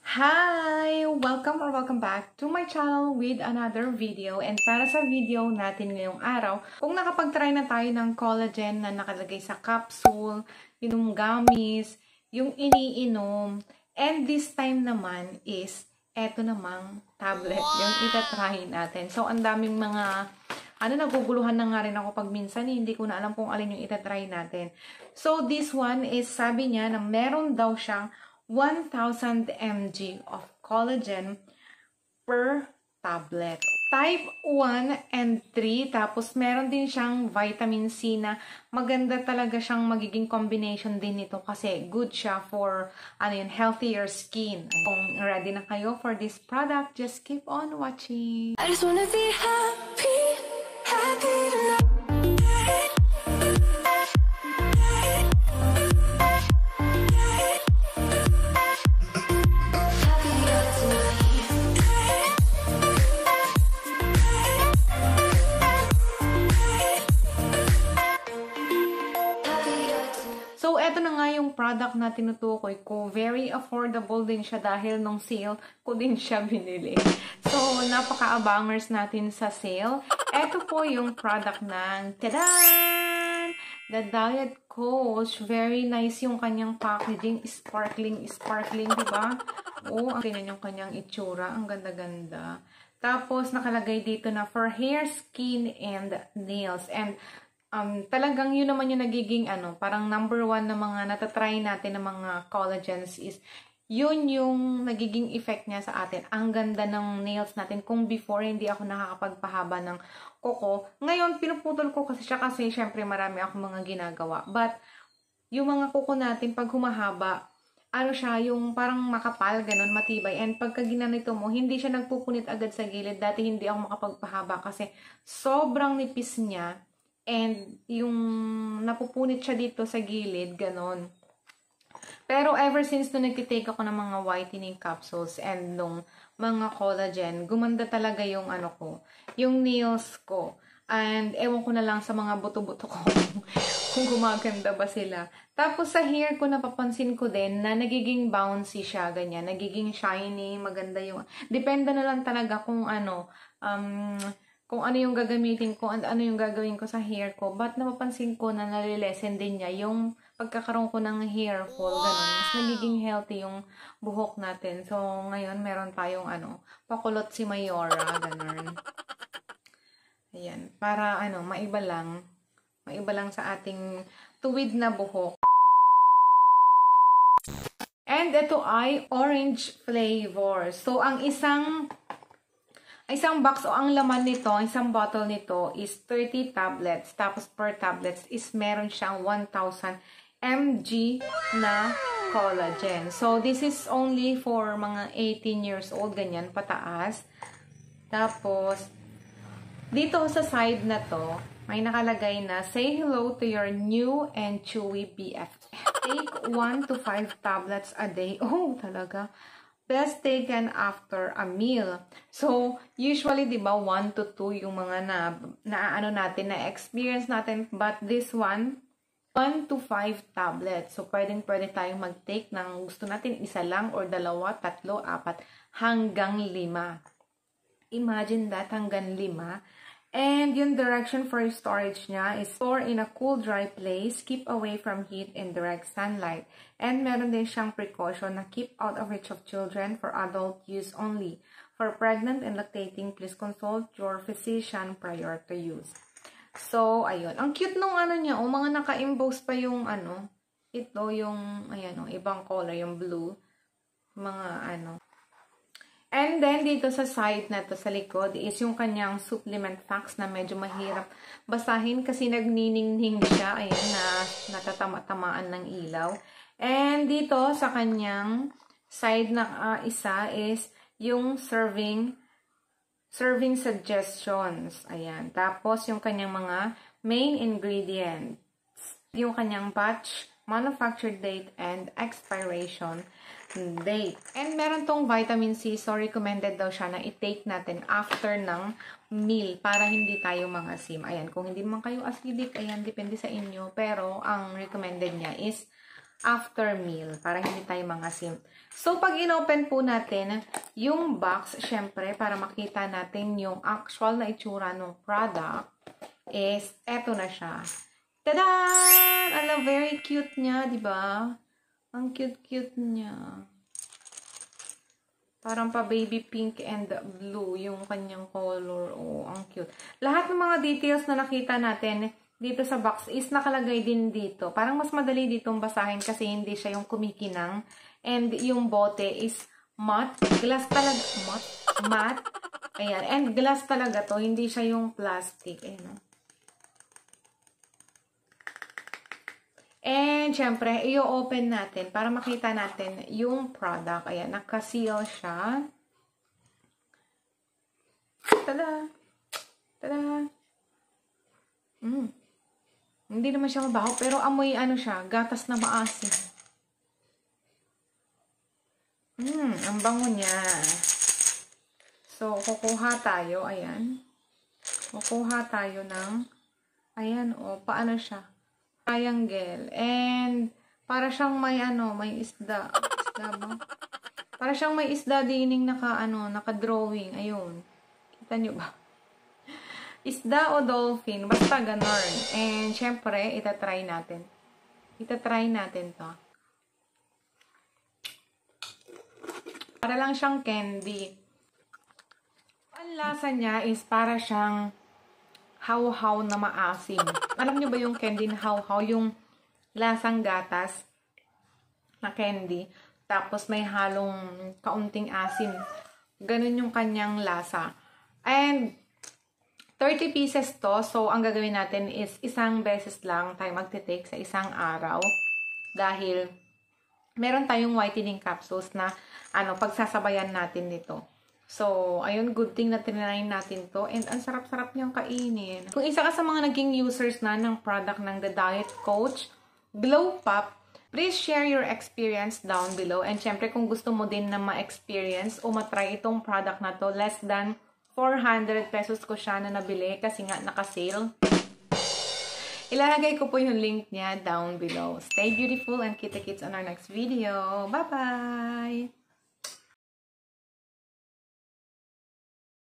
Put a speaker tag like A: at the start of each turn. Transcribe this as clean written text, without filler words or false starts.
A: Hi! Welcome back to my channel with another video. And para sa video natin ngayong araw, kung nakapag-try na tayo ng collagen na nakalagay sa capsule, yung gummies, yung iniinom, and this time naman is, eto namang tablet, yung itatry natin. So, ang daming mga, naguguluhan na nga rin ako pag minsan, hindi ko na alam kung alin yung itatry natin. So, this one is, sabi niya na meron daw siyang 1,000 mg of collagen per tablet. Type 1 and 3. Tapos, meron din siyang vitamin C na maganda talaga siyang magiging combination din nito kasi good siya for healthier skin. Kung ready na kayo for this product, just keep on watching. I just wanna be happy, happy tonight. So, eto na nga yung product na tinutukoy ko. Very affordable din siya dahil nung sale ko din siya binili. So, napaka-abangers natin sa sale. Eto po yung product ng tadan! The Diet Coach. Very nice yung kanyang packaging. Sparkling, diba? Oh, ang ganyan yung kanyang itsura. Ang ganda-ganda. Tapos, nakalagay dito na for hair, skin, and nails. And, talagang yun naman yung nagiging parang number one na mga natatry natin ng mga collagens is yun yung nagiging effect niya sa atin. Ang ganda ng nails natin. Kung before hindi ako nakakapagpahaba ng kuko, ngayon pinuputol ko kasi siya kasi syempre marami akong mga ginagawa. But yung mga kuko natin pag humahaba, siya yung parang makapal, ganun, matibay. And pagka ginanito mo, hindi siya nagpupunit agad sa gilid. Dati hindi ako makapagpahaba kasi sobrang nipis niya. And yung napupunit siya dito sa gilid, ganon. Pero ever since nung nagtitake ako ng mga whitening capsules and nung mga collagen, gumanda talaga yung yung nails ko. And ewan ko na lang sa mga buto-buto ko kung gumaganda ba sila. Tapos sa hair ko, napapansin ko din na nagiging bouncy siya, ganyan. Nagiging shiny, maganda yung... Depende na lang talaga kung kung ano yung gagamitin ko, ano yung gagawin ko sa hair ko. But napapansin ko na nalilesen din niya yung pagkakaroon ko ng hair fall, ganun. Mas nagiging healthy yung buhok natin. So, ngayon, meron tayong pakulot si Mayora, ganun. Ayan. Para, maiba lang sa ating tuwid na buhok. And ito ay orange flavor. So, ang isang box o ang laman nito, isang bottle nito is 30 tablets. Tapos per tablets is meron siyang 1,000 mg na collagen. So, this is only for mga 18 years old, ganyan, pataas. Tapos, dito sa side na to, may nakalagay na, say hello to your new and chewy BF. Take 1 to 5 tablets a day. Oh, talaga. Best taken after a meal. So, usually, di ba, 1 to 2 yung mga na-experience natin. But this one, 1 to 5 tablets. So, pwede tayong mag-take ng gusto natin, isa lang or dalawa, tatlo, apat, hanggang 5. Imagine that, hanggang 5. And yung direction for storage niya is store in a cool, dry place, keep away from heat and direct sunlight. And meron din siyang precaution na keep out of reach of children for adult use only. For pregnant and lactating, please consult your physician prior to use. So, ayun. Ang cute nung niya, mga naka-emboss pa yung ito yung, ibang color, yung blue. Mga And then, dito sa side na to sa likod, is yung kanyang supplement facts na medyo mahirap basahin kasi nagniningning siya. Ayan, natatama-tamaan ng ilaw. And dito, sa kanyang side na isa is yung serving suggestions. Ayan. Tapos, yung kanyang mga main ingredients. Yung kanyang batch, manufacture date, and expiration date. And meron tong vitamin C, so recommended daw siya na i-take natin after ng meal para hindi tayo mangasim. Ayan, kung hindi man kayo acidic, ayan, depende sa inyo. Pero, ang recommended niya is after meal para hindi tayo mangasim. So, pag inopen po natin yung box, syempre, para makita natin yung actual na itsura ng product, is, eto na siya. Tada! Ala, very cute niya, di ba? Ang cute-cute niya. Parang pa baby pink and blue yung kanyang color. Oh, ang cute. Lahat ng mga details na nakita natin dito sa box is nakalagay din dito. Parang mas madali ditong basahin kasi hindi siya yung kumikinang. And yung bote is matte. Glass talaga. Matte. Ayan. And glass talaga to. Hindi siya yung plastic. Ayan. And, syempre, i-open natin para makita natin yung product. Ayan, naka-seal siya. Tada! Tada! Hindi naman siya mabaho, pero amoy ano siya, gatas na maasim. Ang bango niya. So, kukuha tayo, ayan. Kukuha tayo ng, ayan, paano siya? Triangle. And, para siyang may may isda. Isda ba? Para siyang may isda dining naka-drawing. Ayun. Kita nyo ba? Isda o dolphin. Basta ganon. And, syempre, itatry natin. Itatry natin to. Para lang siyang candy. Ang lasa niya is para siyang how-how na maasim. Alam niyo ba yung candy na how-how? Yung lasang gatas na candy. Tapos may halong kaunting asim. Ganun yung kanyang lasa. And 30 pieces to. So, ang gagawin natin is isang beses lang tayo magte-take sa isang araw. Dahil meron tayong whitening capsules na pagsasabayan natin nito. So, ayun, good thing na tinry natin to. And ang sarap-sarap niyang kainin. Kung isa ka sa mga naging users na ng product ng The Diet Coach, Glow Pop, please share your experience down below. And syempre, kung gusto mo din na ma-experience o matry itong product na to, less than 400 pesos ko siya na nabili kasi nga naka-sale. Ilalagay ko po yung link niya down below. Stay beautiful and kita-kits on our next video. Bye-bye!